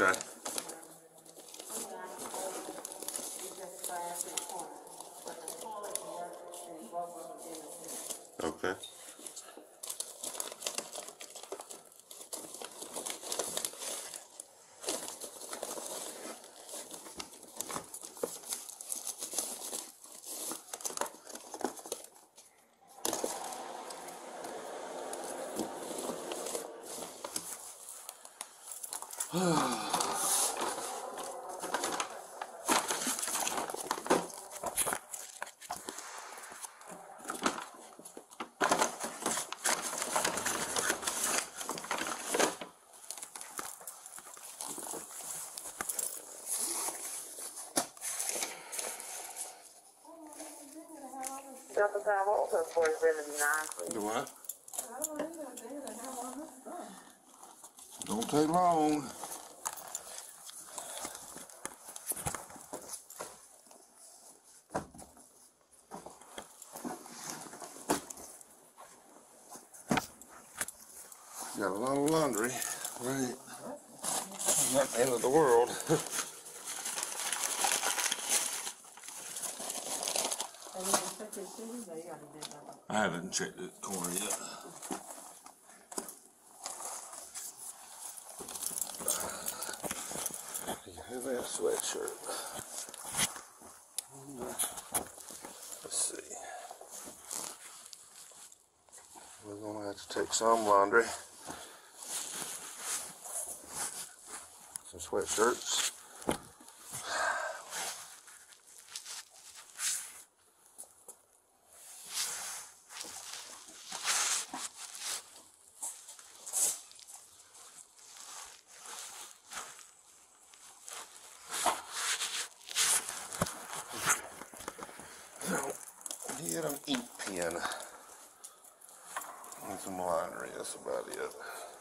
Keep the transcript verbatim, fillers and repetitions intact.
Okay. Okay. Got the time also for seventy-nine. Do what? Don't take long. Got a lot of laundry, right? Not the end of the world. I haven't checked the corner yet. Here's that sweatshirt. Let's see. We're gonna have to take some laundry. Some sweatshirts. Get an ink pen and some laundry. That's about it.